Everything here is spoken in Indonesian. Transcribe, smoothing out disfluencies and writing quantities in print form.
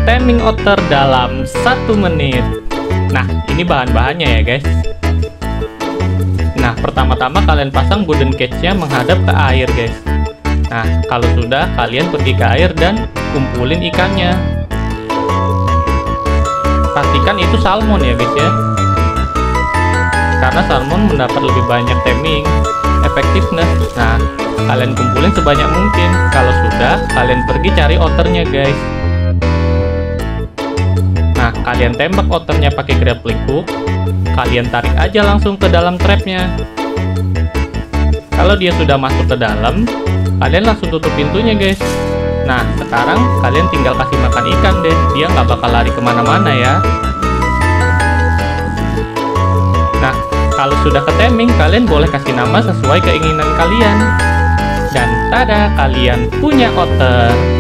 taming otter dalam 1 menit. Nah, ini bahan-bahannya ya guys. Nah, pertama-tama kalian pasang wooden cage-nya menghadap ke air guys. Nah, kalau sudah, kalian pergi ke air dan kumpulin ikannya. Pastikan itu salmon ya guys ya, karena salmon mendapat lebih banyak taming effectiveness. Nah, kalian kumpulin sebanyak mungkin. Kalau sudah, kalian pergi cari otternya guys. Nah, kalian tembak otternya pakai grappling hook. Kalian tarik aja langsung ke dalam trapnya. Kalau dia sudah masuk ke dalam, kalian langsung tutup pintunya guys. Nah, sekarang kalian tinggal kasih makan ikan deh. Dia nggak bakal lari kemana-mana ya. Nah, kalau sudah ke taming, kalian boleh kasih nama sesuai keinginan kalian. Dan tada, kalian punya otter.